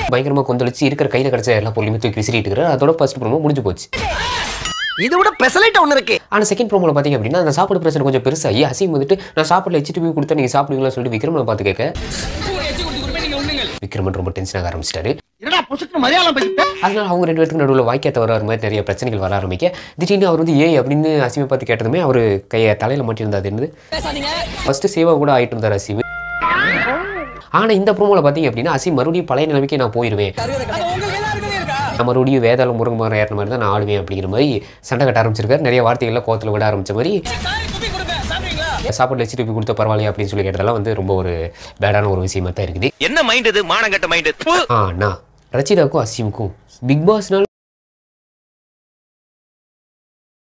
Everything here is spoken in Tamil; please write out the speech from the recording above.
பயங்கரமாக கொந்தளிச்சு இருக்கிற கையில் கிடச்ச எல்லா பொருளையுமே தூக்கி விசிறிட்டு இருக்கிறார். அதோட ஃபர்ஸ்ட் ப்ரோமோ முடிஞ்சு போச்சு. இது விட பெசலைட் ஒன்று இருக்கு. ஆனால் செகண்ட் ப்ரோமோல பார்த்தீங்க அப்படின்னா அந்த சாப்பாடு பிரச்சனை கொஞ்சம் பெருசாகி அசீம் வந்துட்டு நான் சாப்பாட்டில் வச்சுட்டு போய் கொடுத்தா நீங்கள் சாப்பிடுவீங்களா சொல்லிட்டு விக்ரமனை பார்த்து கேட்க விக்ரமன் ரொம்ப டென்ஷன் ஆக ஆரம்பிச்சிட்டாரு. அதனால அவங்க ரெண்டு பேருக்கு நடுவில் வாய்க்காத்த வர மாதிரி நிறைய பிரச்சனைகள் வர ஆரம்பிக்க திடீர்னு அவர் வந்து ஏய் அப்படின்னு அசீமை பார்த்து கேட்டதுமே அவர் கையை தலையில் மாட்டியிருந்தாது என்னது ஃபர்ஸ்ட் சேவா கூட ஆகிட்டு இருந்தார் அசீம். ஆனால் இந்த ப்ரோமோல பார்த்தீங்க அப்படின்னா அசீம் மறுபடியும் பழைய நிலைமைக்கு நான் போயிடுவேன், நான் மறுபடியும் வேதாளம் முருங்கை மரம் ஏறின மாதிரி தான் நான் ஆடுவேன் அப்படிங்கிற மாதிரி சண்டை கட்ட ஆரம்பிச்சிருக்காரு. நிறைய வார்த்தைகள்லாம் கோத்தில் விட ஆரம்பிச்ச மாதிரி சாப்பாடு வச்சுட்டு போய் கொடுத்த பரவாயில்லையா அப்படின்னு சொல்லி கேட்டதெல்லாம் வந்து ரொம்ப ஒரு பேடான ஒரு விஷயமா தான் இருக்குது. என்ன மைண்ட் இது மானங்கட்ட மைண்ட். ரச்சிதாக்கும் அசீமுக்கும் பிக் பாஸ்னால